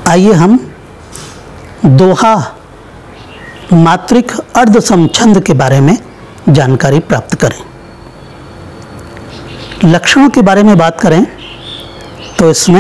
आइए हम दोहा मात्रिक अर्ध समछंद के बारे में जानकारी प्राप्त करें। लक्षणों के बारे में बात करें तो इसमें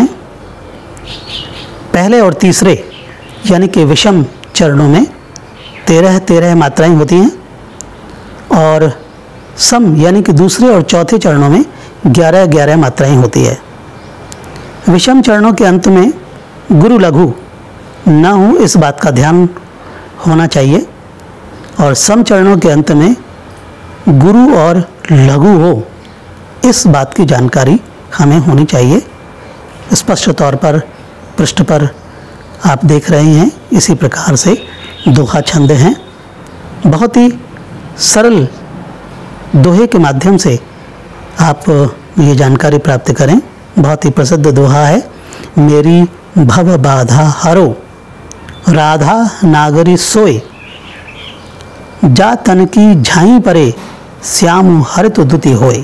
पहले और तीसरे यानी कि विषम चरणों में 13 मात्राएं होती हैं और सम यानी कि दूसरे और चौथे चरणों में 11 मात्राएं होती है। विषम चरणों के अंत में गुरु लघु न हो इस बात का ध्यान होना चाहिए और सम चरणों के अंत में गुरु और लघु हो इस बात की जानकारी हमें होनी चाहिए। स्पष्ट तौर पर पृष्ठ पर आप देख रहे हैं, इसी प्रकार से दोहा छंद हैं। बहुत ही सरल दोहे के माध्यम से आप ये जानकारी प्राप्त करें। बहुत ही प्रसिद्ध दोहा है, मेरी भव बाधा हरो राधा नागरी सोए, जा तन की झाई परे श्याम हरित दुति होए।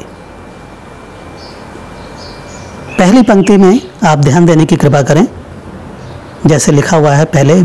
पहली पंक्ति में आप ध्यान देने की कृपा करें। जैसे लिखा हुआ है पहले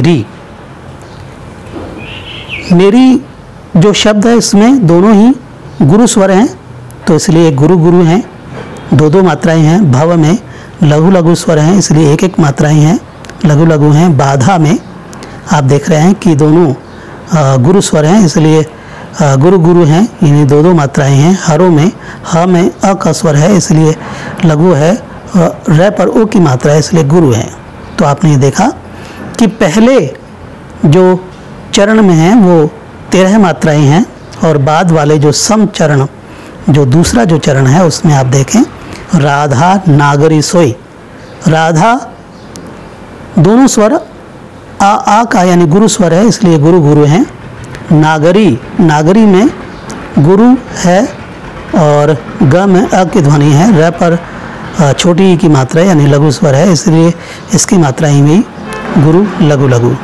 मेरी जो शब्द है इसमें दोनों ही गुरु स्वर हैं, तो इसलिए गुरु गुरु हैं, दो मात्राएं हैं। भव में लघु लघु स्वर हैं, इसलिए एक मात्राएं हैं, लघु लघु हैं। बाधा में आप देख रहे हैं कि दोनों गुरु स्वर हैं, इसलिए गुरु गुरु हैं, यानी दो मात्राएं हैं। हरो में ह में अ का स्वर है, इसलिए लघु है। र पर ओ की मात्रा है, इसलिए गुरु है। तो आपने ये देखा कि पहले जो चरण में हैं वो 13 मात्राएं हैं और बाद वाले जो सम चरण, जो दूसरा जो चरण है उसमें आप देखें राधा नागरी सोई। राधा दोनों स्वर आ का यानी गुरु स्वर है, इसलिए गुरु गुरु हैं। नागरी में गुरु है और ग में अ की ध्वनि है। र पर छोटी ई की मात्रा है यानी लघु स्वर है, इसलिए इसकी मात्रा ही भी गुरु लघु लघु।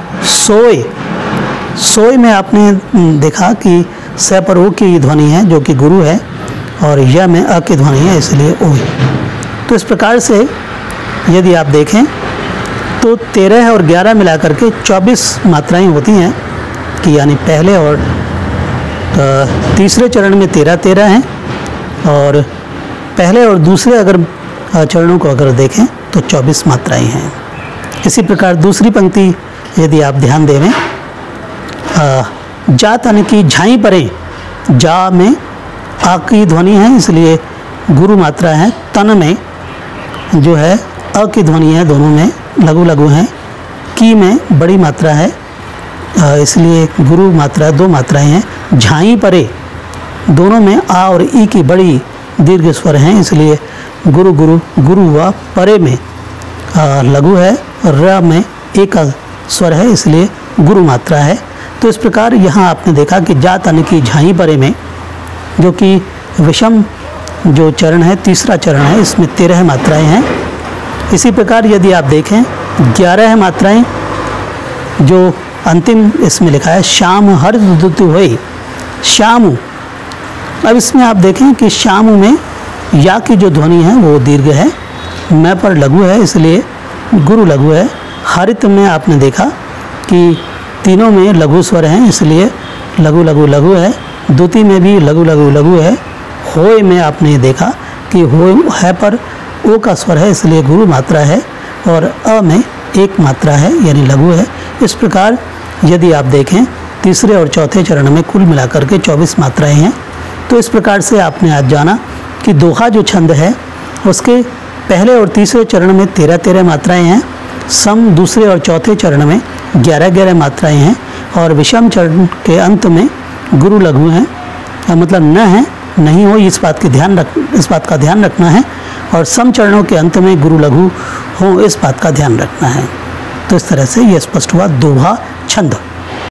सोए में आपने देखा कि स पर ओ की ध्वनि है जो कि गुरु है और य में अ की ध्वनि है, इसलिए ओ। तो इस प्रकार से यदि आप देखें तो 13 और 11 मिलाकर के 24 मात्राएं होती हैं कि यानी पहले और तीसरे चरण में 13 हैं और पहले और दूसरे अगर चरणों को अगर देखें तो 24 मात्राएं हैं। इसी प्रकार दूसरी पंक्ति यदि आप ध्यान देवें, जा तन की झाई परे, जा में आ की ध्वनि है, इसलिए गुरु मात्रा है। तन में जो है अ की ध्वनि है, दोनों में लघु लघु हैं। की में बड़ी मात्रा है, इसलिए गुरु मात्रा, दो मात्राएं हैं। झाई परे दोनों में आ और ई की बड़ी दीर्घ स्वर हैं, इसलिए गुरु गुरु गुरु व परे में लघु है। र में एक स्वर है, इसलिए गुरु मात्रा है। तो इस प्रकार यहाँ आपने देखा कि जा तन की झाई परे में जो कि विषम जो चरण है, तीसरा चरण है, इसमें 13 मात्राएं हैं। इसी प्रकार यदि आप देखें 11 मात्राएं जो अंतिम इसमें लिखा है, श्याम हरित दुति होए। श्याम, अब इसमें आप देखें कि श्याम में या की जो ध्वनि है वो दीर्घ है, मैं पर लघु है, इसलिए गुरु लघु है। हरित में आपने देखा कि तीनों में लघु स्वर हैं, इसलिए लघु लघु लघु है। द्वितीय में भी लघु लघु लघु है। होय में आपने देखा कि होय है पर ओ का स्वर है, इसलिए गुरु मात्रा है और अ में एक मात्रा है यानी लघु है। इस प्रकार यदि आप देखें तीसरे और चौथे चरण में कुल मिलाकर के 24 मात्राएं हैं। तो इस प्रकार से आपने आज जाना कि दोहा जो छंद है उसके पहले और तीसरे चरण में 13 मात्राएं हैं, सम दूसरे और चौथे चरण में 11 मात्राएं हैं और विषम चरण के अंत में गुरु लघु हैं, मतलब न है, नहीं हो इस बात का ध्यान रखना है और सम चरणों के अंत में गुरु लघु हो इस बात का ध्यान रखना है। तो इस तरह से यह स्पष्ट हुआ दोहा छंद।